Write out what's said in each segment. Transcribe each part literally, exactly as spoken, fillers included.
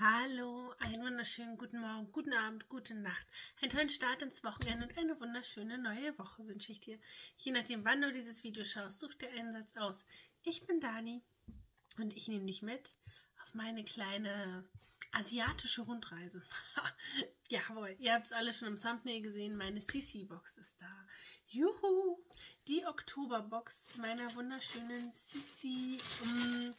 Hallo, einen wunderschönen guten Morgen, guten Abend, gute Nacht, einen tollen Start ins Wochenende und eine wunderschöne neue Woche wünsche ich dir. Je nachdem, wann du dieses Video schaust, such dir einen Satz aus. Ich bin Dani und ich nehme dich mit auf meine kleine asiatische Rundreise. Jawohl, ihr habt es alle schon im Thumbnail gesehen, meine Sisi-Box ist da. Juhu! Die Oktoberbox meiner wunderschönen Sisi um,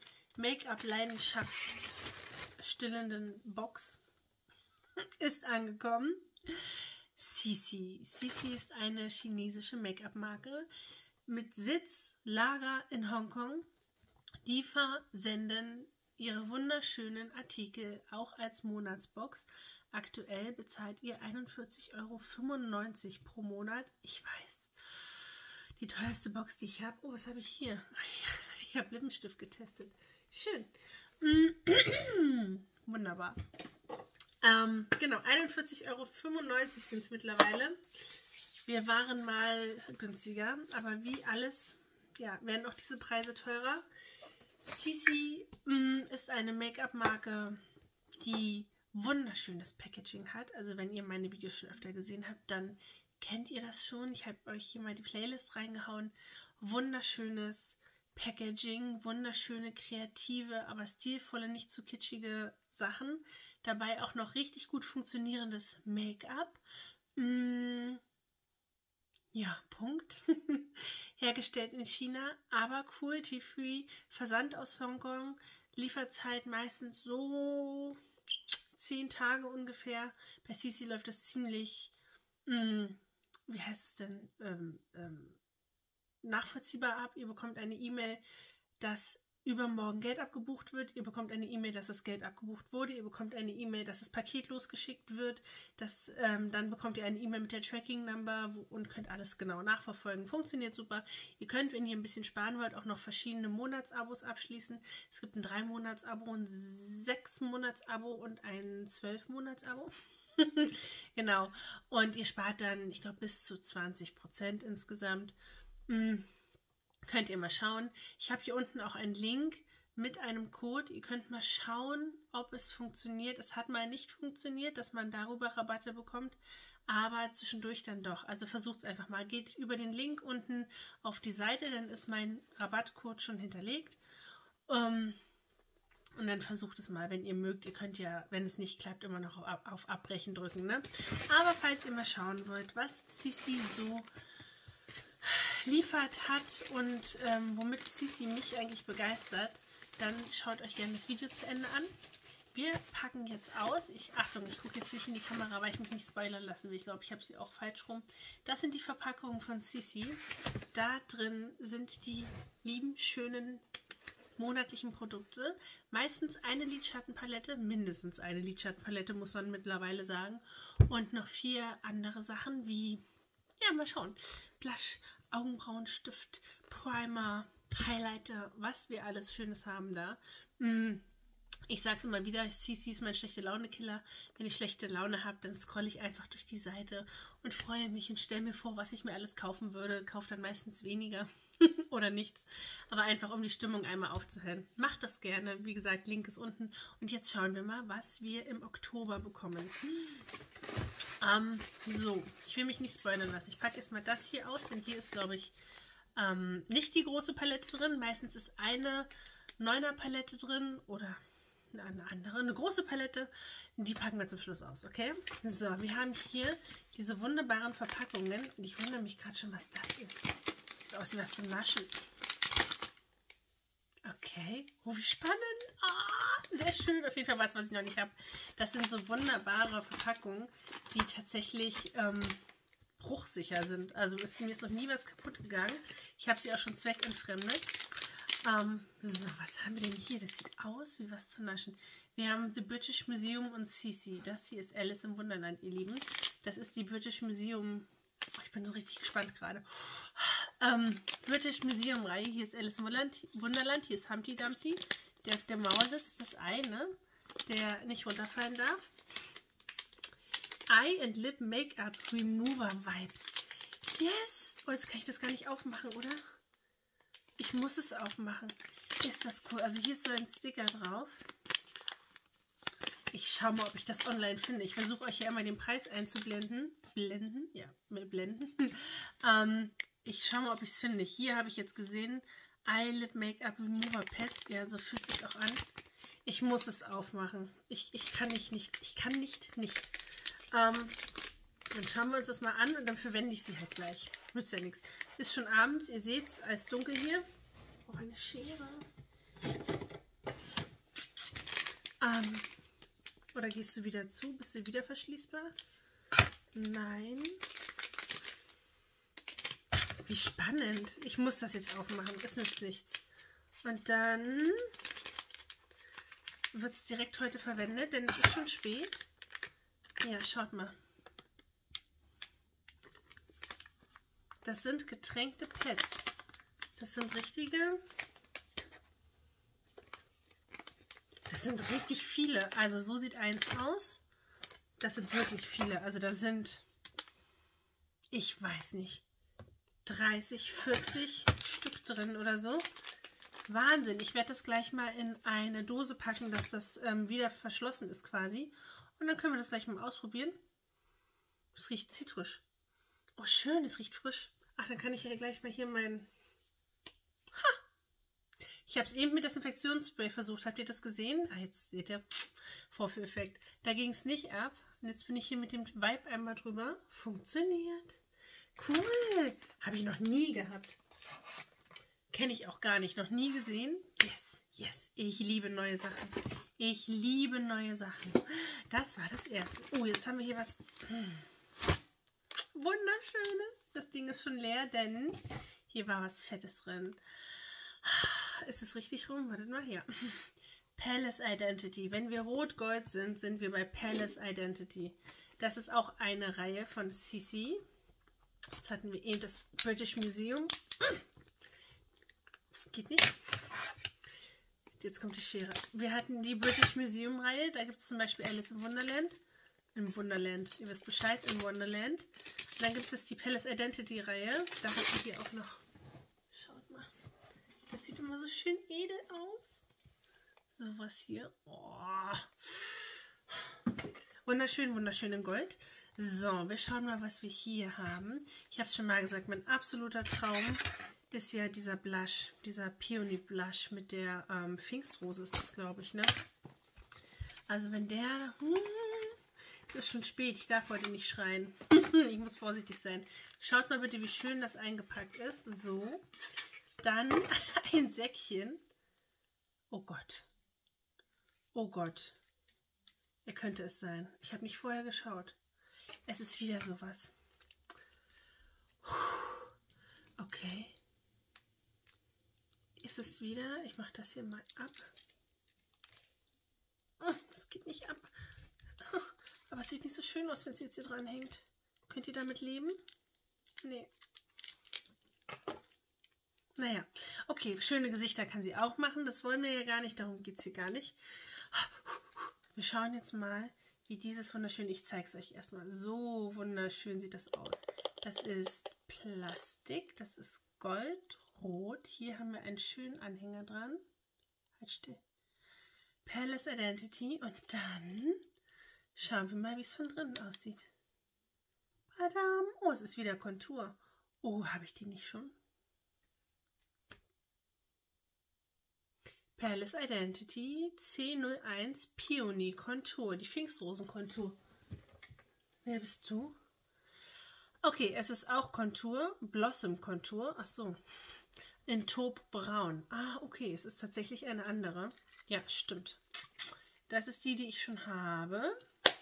Make-up-Leidenschaftsstillenden Box ist angekommen. Sisi. Sisi ist eine chinesische Make-up-Marke mit Sitz, Lager in Hongkong. Die versenden ihre wunderschönen Artikel auch als Monatsbox. Aktuell bezahlt ihr einundvierzig Euro fünfundneunzig pro Monat. Ich weiß, die teuerste Box, die ich habe. Oh, was habe ich hier? Ich habe Lippenstift getestet. Schön. Wunderbar. Ähm, genau, einundvierzig Euro fünfundneunzig sind es mittlerweile. Wir waren mal günstiger, aber wie alles, ja, werden auch diese Preise teurer. Sisi mh, ist eine Make-up-Marke, die wunderschönes Packaging hat. Also wenn ihr meine Videos schon öfter gesehen habt, dann kennt ihr das schon. Ich habe euch hier mal die Playlist reingehauen. Wunderschönes Packaging, wunderschöne, kreative, aber stilvolle, nicht zu kitschige Sachen. Dabei auch noch richtig gut funktionierendes Make-up. Mm, ja, Punkt. Hergestellt in China, aber cruelty-free, Versand aus Hongkong, Lieferzeit meistens so zehn Tage ungefähr. Bei Sisi läuft das ziemlich, mh, wie heißt es denn, ähm, ähm, nachvollziehbar ab. Ihr bekommt eine E-Mail, dass übermorgen Geld abgebucht wird. Ihr bekommt eine E-Mail, dass das Geld abgebucht wurde. Ihr bekommt eine E-Mail, dass das Paket losgeschickt wird. Das, ähm, dann bekommt ihr eine E-Mail mit der Tracking-Number und könnt alles genau nachverfolgen. Funktioniert super. Ihr könnt, wenn ihr ein bisschen sparen wollt, auch noch verschiedene Monatsabos abschließen. Es gibt ein drei Monats Abo, ein sechs Monats Abo und ein zwölf Monats Abo. Genau. Und ihr spart dann, ich glaube, bis zu zwanzig Prozent insgesamt. Hm. Könnt ihr mal schauen. Ich habe hier unten auch einen Link mit einem Code. Ihr könnt mal schauen, ob es funktioniert. Es hat mal nicht funktioniert, dass man darüber Rabatte bekommt, aber zwischendurch dann doch. Also versucht es einfach mal. Geht über den Link unten auf die Seite, dann ist mein Rabattcode schon hinterlegt. Um, und dann versucht es mal, wenn ihr mögt. Ihr könnt ja, wenn es nicht klappt, immer noch auf, auf Abbrechen drücken. Ne? Aber falls ihr mal schauen wollt, was Sisi so liefert hat und ähm, womit Sisi mich eigentlich begeistert, dann schaut euch gerne das Video zu Ende an. Wir packen jetzt aus. Ich, Achtung, ich gucke jetzt nicht in die Kamera, weil ich mich nicht spoilern lassen will. Ich glaube, ich habe sie auch falsch rum. Das sind die Verpackungen von Sisi. Da drin sind die lieben, schönen monatlichen Produkte. Meistens eine Lidschattenpalette, mindestens eine Lidschattenpalette, muss man mittlerweile sagen. Und noch vier andere Sachen wie, ja, mal schauen, Blush, Augenbrauenstift, Primer, Highlighter, was wir alles Schönes haben da. Ich sage es immer wieder, Sisi ist mein schlechte Laune-Killer. Wenn ich schlechte Laune habe, dann scrolle ich einfach durch die Seite und freue mich und stelle mir vor, was ich mir alles kaufen würde. Kaufe dann meistens weniger oder nichts, aber einfach um die Stimmung einmal aufzuhellen. Macht das gerne. Wie gesagt, Link ist unten. Und jetzt schauen wir mal, was wir im Oktober bekommen. Ähm, so, ich will mich nicht spoilern lassen. Ich packe erstmal das hier aus, denn hier ist, glaube ich, ähm, nicht die große Palette drin. Meistens ist eine neuner Palette drin oder eine andere, eine große Palette. Die packen wir zum Schluss aus, okay? So, wir haben hier diese wunderbaren Verpackungen und ich wundere mich gerade schon, was das ist. Sieht aus wie was zum Naschen. Okay, oh, wie spannend. Ah, sehr schön. Auf jeden Fall was, was ich noch nicht habe. Das sind so wunderbare Verpackungen, die tatsächlich ähm, bruchsicher sind. Also ist, mir ist noch nie was kaputt gegangen. Ich habe sie auch schon zweckentfremdet. Ähm, so, was haben wir denn hier? Das sieht aus wie was zu naschen. Wir haben The British Museum und Sisi. Das hier ist Alice im Wunderland, ihr Lieben. Das ist die British Museum. Oh, ich bin so richtig gespannt gerade. Ähm, British Museum Reihe. Hier ist Alice im Wunderland. Wunderland. Hier ist Humpty Dumpty. Der auf der Mauer sitzt. Das Ei, ne? Der nicht runterfallen darf. Eye and Lip Make-up Remover Vibes. Yes! Oh, jetzt kann ich das gar nicht aufmachen, oder? Ich muss es aufmachen. Ist das cool. Also hier ist so ein Sticker drauf. Ich schaue mal, ob ich das online finde. Ich versuche euch ja immer den Preis einzublenden. Blenden? Ja, mit blenden. ähm, ich schaue mal, ob ich es finde. Hier habe ich jetzt gesehen, Eyelid Make-up Remover Pads. Ja, so fühlt es sich auch an. Ich muss es aufmachen. Ich, ich kann nicht, nicht. Ich kann nicht, nicht. Ähm, dann schauen wir uns das mal an und dann verwende ich sie halt gleich. Nützt ja nichts. Ist schon abends. Ihr seht es, alles dunkel hier. Oh, eine Schere. Ähm, oder gehst du wieder zu? Bist du wieder verschließbar? Nein. Wie spannend. Ich muss das jetzt aufmachen. Es nützt nichts. Und dann wird es direkt heute verwendet, denn es ist schon spät. Ja, schaut mal. Das sind getränkte Pads. Das sind richtige... Das sind richtig viele. Also so sieht eins aus. Das sind wirklich viele. Also da sind, ich weiß nicht, dreißig, vierzig Stück drin oder so. Wahnsinn. Ich werde das gleich mal in eine Dose packen, dass das ähm, wieder verschlossen ist quasi. Und dann können wir das gleich mal ausprobieren. Es riecht zitrisch. Oh, schön, es riecht frisch. Ach, dann kann ich ja gleich mal hier mein... Ha! Ich habe es eben mit Desinfektionsspray versucht. Habt ihr das gesehen? Ah, jetzt seht ihr. Vorführeffekt. Da ging es nicht ab. Und jetzt bin ich hier mit dem Vibe einmal drüber. Funktioniert. Cool. Habe ich noch nie gehabt. Kenne ich auch gar nicht. Noch nie gesehen. Yes, yes. Ich liebe neue Sachen. Ich liebe neue Sachen. Das war das erste. Oh, jetzt haben wir hier was hm, Wunderschönes. Das Ding ist schon leer, denn hier war was Fettes drin. Ist es richtig rum? Wartet mal hier. Palace Identity. Wenn wir rot-gold sind, sind wir bei Palace Identity. Das ist auch eine Reihe von C C. Jetzt hatten wir eben das British Museum. Geht nicht. Jetzt kommt die Schere. Wir hatten die British Museum Reihe. Da gibt es zum Beispiel Alice im Wunderland. Im Wunderland. Ihr wisst Bescheid. Im Wonderland. Dann gibt es die Palace Identity Reihe. Da hatten wir auch noch. Schaut mal. Das sieht immer so schön edel aus. So was hier. Oh. Wunderschön, wunderschön in Gold. So, wir schauen mal, was wir hier haben. Ich habe es schon mal gesagt, mein absoluter Traum ist ja dieser Blush, dieser Peony Blush mit der ähm, Pfingstrose ist das, glaube ich, ne? Also wenn der... Hm, es ist schon spät, ich darf heute nicht schreien. Ich muss vorsichtig sein. Schaut mal bitte, wie schön das eingepackt ist. So. Dann ein Säckchen. Oh Gott. Oh Gott. Er könnte es sein. Ich habe nicht vorher geschaut. Es ist wieder sowas. Okay. Ist es wieder? Ich mache das hier mal ab. Oh, das geht nicht ab. Oh, aber es sieht nicht so schön aus, wenn es jetzt hier dran hängt. Könnt ihr damit leben? Nee. Naja, okay, schöne Gesichter kann sie auch machen. Das wollen wir ja gar nicht, darum geht es hier gar nicht. Wir schauen jetzt mal, wie dieses wunderschön, ich zeige es euch erstmal. So wunderschön sieht das aus. Das ist Plastik, das ist goldrot. Hier haben wir einen schönen Anhänger dran. Halt still. Palace Identity und dann schauen wir mal, wie es von drinnen aussieht. Badam. Oh, es ist wieder Kontur. Oh, habe ich die nicht schon? Palace Identity C null eins Peony Kontur, die Pfingstrosen-Kontur. Wer bist du? Okay, es ist auch Kontur, Blossom Kontur. Ach so, in Taupe Braun. Ah, okay, es ist tatsächlich eine andere. Ja, stimmt. Das ist die, die ich schon habe.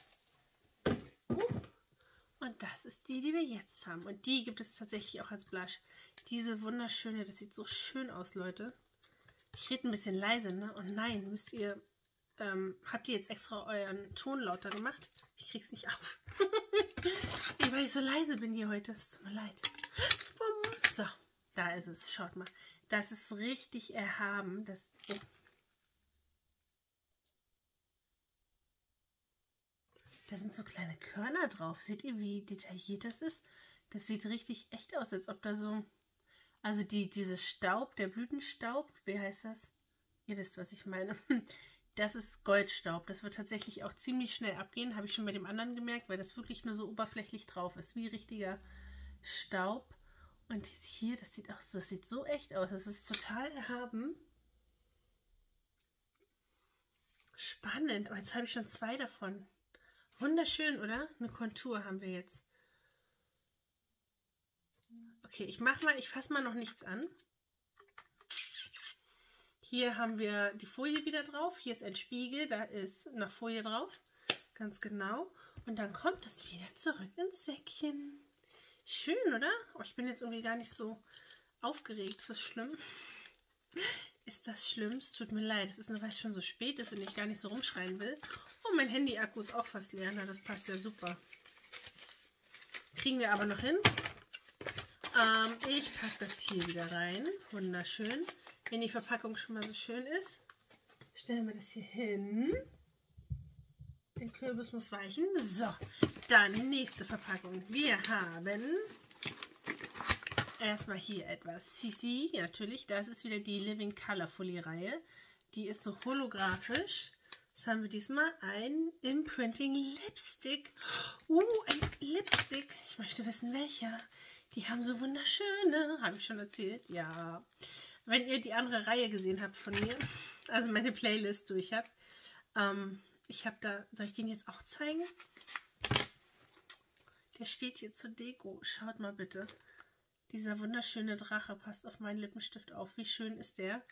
Und das ist die, die wir jetzt haben. Und die gibt es tatsächlich auch als Blush. Diese wunderschöne, das sieht so schön aus, Leute. Ich rede ein bisschen leise, ne? Und nein, müsst ihr, ähm, habt ihr jetzt extra euren Ton lauter gemacht? Ich krieg's nicht auf. Weil ich so leise bin hier heute, es tut mir leid. So, da ist es, schaut mal. Das ist richtig erhaben. Das, oh. Da sind so kleine Körner drauf. Seht ihr, wie detailliert das ist? Das sieht richtig echt aus, als ob da so... Also die, dieses Staub, der Blütenstaub, wie heißt das? Ihr wisst, was ich meine. Das ist Goldstaub. Das wird tatsächlich auch ziemlich schnell abgehen. Habe ich schon bei dem anderen gemerkt, weil das wirklich nur so oberflächlich drauf ist. Wie richtiger Staub. Und hier, das sieht aus, das sieht so echt aus. Das ist total erhaben. Spannend. Oh, jetzt habe ich schon zwei davon. Wunderschön, oder? Eine Kontur haben wir jetzt. Okay, ich mache mal, ich fasse mal noch nichts an. Hier haben wir die Folie wieder drauf. Hier ist ein Spiegel, da ist noch Folie drauf. Ganz genau. Und dann kommt es wieder zurück ins Säckchen. Schön, oder? Oh, ich bin jetzt irgendwie gar nicht so aufgeregt. Ist das schlimm? Ist das schlimm? Es tut mir leid. Es ist nur, weil es schon so spät ist und ich gar nicht so rumschreien will. Oh, mein Handy-Akku ist auch fast leer. Na, das passt ja super. Kriegen wir aber noch hin. Ähm, ich packe das hier wieder rein. Wunderschön. Wenn die Verpackung schon mal so schön ist, stellen wir das hier hin. Der Kürbis muss weichen. So, dann nächste Verpackung. Wir haben erstmal hier etwas Sisi. Ja, natürlich, das ist wieder die Living Color Folie Reihe. Die ist so holographisch. Was haben wir diesmal? Ein Imprinting Lipstick. Uh, ein Lipstick. Ich möchte wissen, welcher. Die haben so wunderschöne. Habe ich schon erzählt? Ja. Wenn ihr die andere Reihe gesehen habt von mir, also meine Playlist durch habt, ähm, ich habe da, soll ich den jetzt auch zeigen? Der steht hier zur Deko. Schaut mal bitte. Dieser wunderschöne Drache passt auf meinen Lippenstift auf. Wie schön ist der?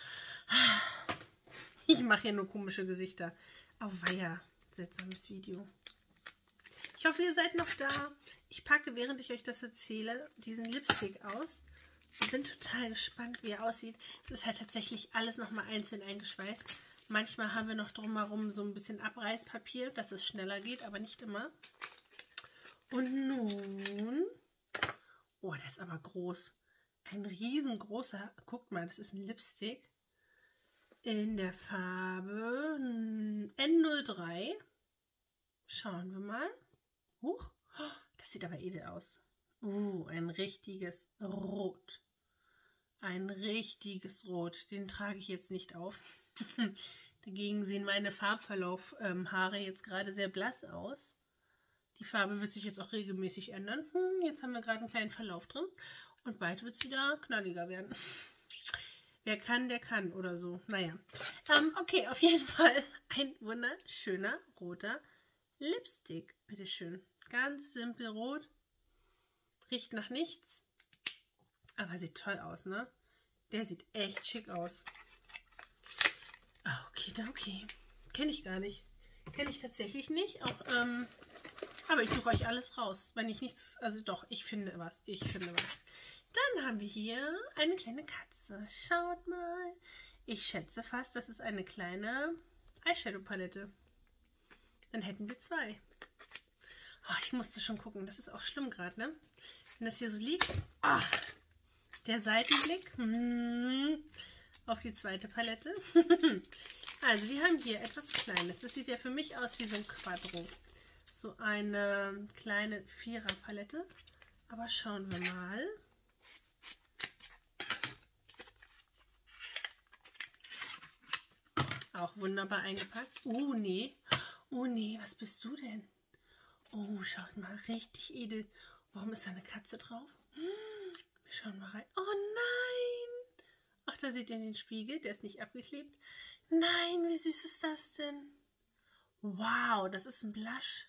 Ich mache hier nur komische Gesichter. Auweia, seltsames Video. Ich hoffe, ihr seid noch da. Ich packe, während ich euch das erzähle, diesen Lipstick aus. Ich bin total gespannt, wie er aussieht. Es ist halt tatsächlich alles nochmal einzeln eingeschweißt. Manchmal haben wir noch drumherum so ein bisschen Abreißpapier, dass es schneller geht, aber nicht immer. Und nun... Oh, der ist aber groß. Ein riesengroßer... Guckt mal, das ist ein Lipstick in der Farbe N null drei. Schauen wir mal. Huch, das sieht aber edel aus. Uh, ein richtiges Rot. Ein richtiges Rot. Den trage ich jetzt nicht auf. Dagegen sehen meine Farbverlauf-Haare jetzt gerade sehr blass aus. Die Farbe wird sich jetzt auch regelmäßig ändern. Hm, jetzt haben wir gerade einen kleinen Verlauf drin. Und bald wird es wieder knalliger werden. Wer kann, der kann oder so. Naja. Ähm, okay, auf jeden Fall ein wunderschöner roter Lipstick. Bitteschön. Ganz simpel rot. Riecht nach nichts. Aber sieht toll aus, ne? Der sieht echt schick aus. Okay, okay. Kenne ich gar nicht. Kenne ich tatsächlich nicht. Auch, ähm, aber ich suche euch alles raus. Wenn ich nichts... Also doch, ich finde was. Ich finde was. Dann haben wir hier eine kleine Katze. Schaut mal. Ich schätze fast, das ist eine kleine Eyeshadow-Palette. Dann hätten wir zwei. Oh, ich musste schon gucken. Das ist auch schlimm gerade, ne? Wenn das hier so liegt. Oh, der Seitenblick hm, auf die zweite Palette. Also, wir haben hier etwas Kleines. Das sieht ja für mich aus wie so ein Quadro. So eine kleine Vierer-Palette. Aber schauen wir mal. Auch wunderbar eingepackt. Oh, nee. Oh, nee, was bist du denn? Oh, schaut mal, richtig edel. Warum ist da eine Katze drauf? Hm, wir schauen mal rein. Oh, nein. Ach, da seht ihr den Spiegel. Der ist nicht abgeklebt. Nein, wie süß ist das denn? Wow, das ist ein Blush.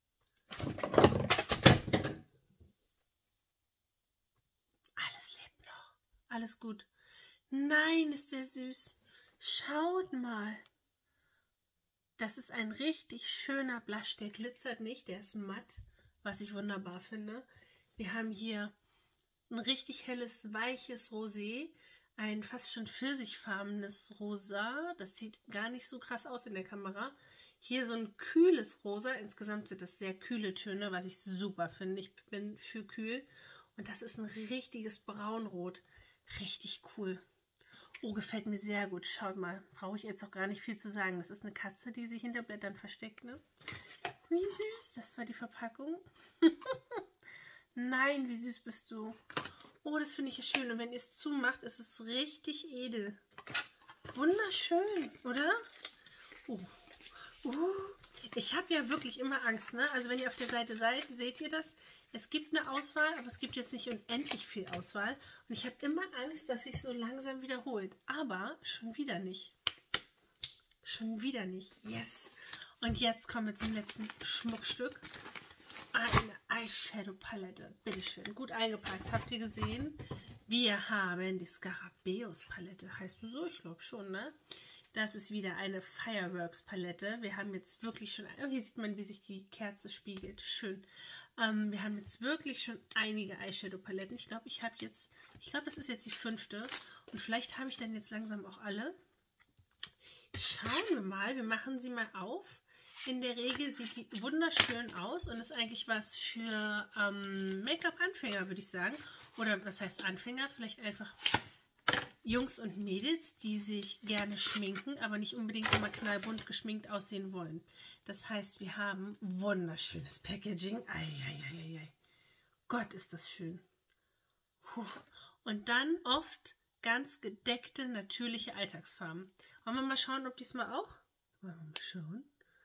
Alles lebt noch. Alles gut. Nein, ist der süß. Schaut mal. Das ist ein richtig schöner Blush. Der glitzert nicht, der ist matt, was ich wunderbar finde. Wir haben hier ein richtig helles, weiches Rosé, ein fast schon pfirsichfarbenes Rosa. Das sieht gar nicht so krass aus in der Kamera. Hier so ein kühles Rosa. Insgesamt sind das sehr kühle Töne, was ich super finde. Ich bin für kühl. Und das ist ein richtiges Braunrot. Richtig cool. Oh, gefällt mir sehr gut. Schaut mal, brauche ich jetzt auch gar nicht viel zu sagen. Das ist eine Katze, die sich hinter Blättern versteckt, ne? Wie süß. Das war die Verpackung. Nein, wie süß bist du. Oh, das finde ich ja schön. Und wenn ihr es zumacht, ist es richtig edel. Wunderschön, oder? Uh. Uh. Ich habe ja wirklich immer Angst, ne? Also wenn ihr auf der Seite seid, seht ihr das? Es gibt eine Auswahl, aber es gibt jetzt nicht unendlich viel Auswahl. Und ich habe immer Angst, dass sich so langsam wiederholt. Aber schon wieder nicht. Schon wieder nicht. Yes. Und jetzt kommen wir zum letzten Schmuckstück. Eine Eyeshadow-Palette. Bitteschön. Gut eingepackt. Habt ihr gesehen? Wir haben die Scarabäus-Palette. Heißt du so? Ich glaube schon, ne? Das ist wieder eine Fireworks-Palette. Wir haben jetzt wirklich schon... Oh, hier sieht man, wie sich die Kerze spiegelt. Schön. Ähm, wir haben jetzt wirklich schon einige Eyeshadow-Paletten. Ich glaube, ich habe jetzt... Ich glaube, das ist jetzt die fünfte. Und vielleicht habe ich dann jetzt langsam auch alle. Schauen wir mal. Wir machen sie mal auf. In der Regel sieht die wunderschön aus und ist eigentlich was für ähm, Make-up-Anfänger, würde ich sagen. Oder was heißt Anfänger? Vielleicht einfach Jungs und Mädels, die sich gerne schminken, aber nicht unbedingt immer knallbunt geschminkt aussehen wollen. Das heißt, wir haben wunderschönes Packaging. Eieieiei. Gott, ist das schön. Puh. Und dann oft ganz gedeckte, natürliche Alltagsfarben. Wollen wir mal schauen, ob diesmal auch? Wollen wir mal schauen?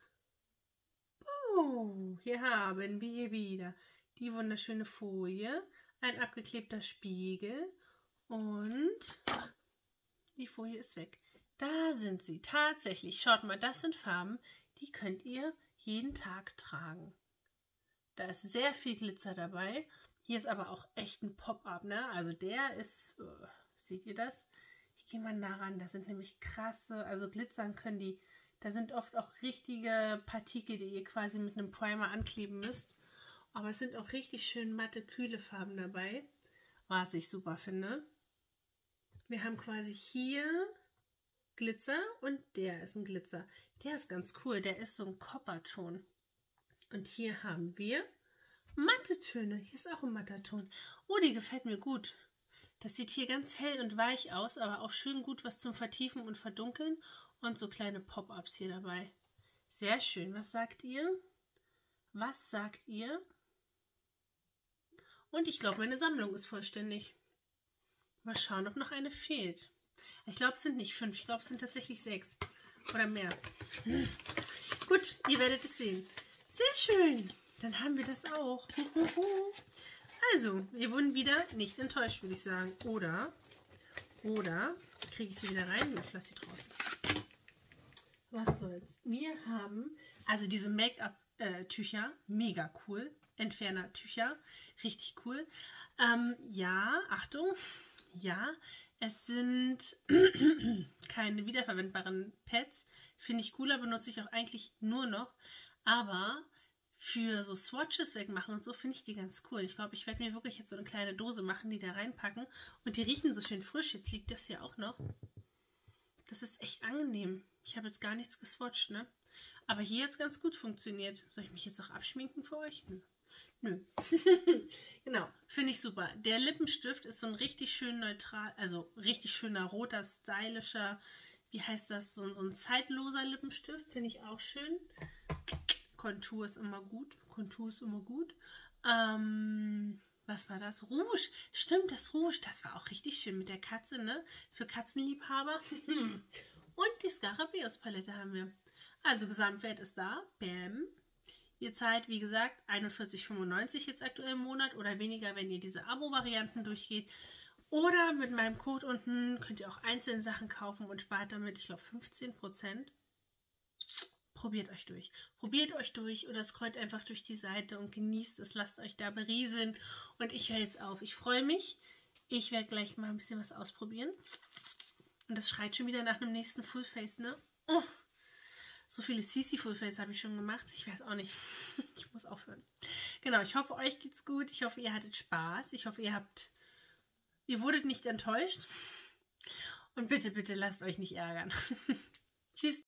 Oh, hier haben wir wieder die wunderschöne Folie, ein abgeklebter Spiegel und die Folie ist weg. Da sind sie tatsächlich. Schaut mal, das sind Farben, die könnt ihr jeden Tag tragen. Da ist sehr viel Glitzer dabei. Hier ist aber auch echt ein Pop-up, ne? Also der ist, oh, seht ihr das? Ich gehe mal nah ran, da sind nämlich krasse, also glitzern können die. Da sind oft auch richtige Partikel, die ihr quasi mit einem Primer ankleben müsst. Aber es sind auch richtig schön matte, kühle Farben dabei, was ich super finde. Wir haben quasi hier Glitzer und der ist ein Glitzer. Der ist ganz cool, der ist so ein Copperton. Und hier haben wir matte Töne. Hier ist auch ein matter Ton. Oh, die gefällt mir gut. Das sieht hier ganz hell und weich aus, aber auch schön gut was zum Vertiefen und Verdunkeln. Und so kleine Pop-ups hier dabei. Sehr schön. Was sagt ihr? Was sagt ihr? Und ich glaube, meine Sammlung ist vollständig. Mal schauen, ob noch eine fehlt. Ich glaube, es sind nicht fünf. Ich glaube, es sind tatsächlich sechs. Oder mehr. Hm. Gut, ihr werdet es sehen. Sehr schön. Dann haben wir das auch. Also, wir wurden wieder nicht enttäuscht, würde ich sagen. Oder, oder, kriege ich sie wieder rein? Ich lasse sie draußen. Was soll's? Wir haben also diese Make-up-Tücher, mega cool. Entferner-Tücher, richtig cool. Ähm, ja, Achtung, ja, es sind keine wiederverwendbaren Pads. Finde ich cooler, benutze ich auch eigentlich nur noch. Aber für so Swatches wegmachen und so finde ich die ganz cool. Ich glaube, ich werde mir wirklich jetzt so eine kleine Dose machen, die da reinpacken. Und die riechen so schön frisch. Jetzt liegt das hier auch noch. Das ist echt angenehm. Ich habe jetzt gar nichts geswatcht, ne? Aber hier hat es ganz gut funktioniert. Soll ich mich jetzt auch abschminken für euch? Nö. Nö. Genau, finde ich super. Der Lippenstift ist so ein richtig schön neutral, also richtig schöner roter, stylischer, wie heißt das, so, so ein zeitloser Lippenstift. Finde ich auch schön. Kontur ist immer gut. Kontur ist immer gut. Ähm... Was war das? Rouge. Stimmt, das Rouge. Das war auch richtig schön mit der Katze, ne? Für Katzenliebhaber. Und die Scarabäus-Palette haben wir. Also Gesamtwert ist da. Bam. Ihr zahlt, wie gesagt, einundvierzig fünfundneunzig jetzt aktuell im Monat oder weniger, wenn ihr diese Abo-Varianten durchgeht. Oder mit meinem Code unten könnt ihr auch einzelne Sachen kaufen und spart damit, ich glaube, fünfzehn Prozent. Probiert euch durch. Probiert euch durch oder scrollt einfach durch die Seite und genießt es. Lasst euch da berieseln. Und ich höre jetzt auf. Ich freue mich. Ich werde gleich mal ein bisschen was ausprobieren. Und das schreit schon wieder nach einem nächsten Fullface, ne? Oh, so viele C C Fullface habe ich schon gemacht. Ich weiß auch nicht. Ich muss aufhören. Genau, ich hoffe, euch geht's gut. Ich hoffe, ihr hattet Spaß. Ich hoffe, ihr habt... Ihr wurdet nicht enttäuscht. Und bitte, bitte lasst euch nicht ärgern. Tschüss.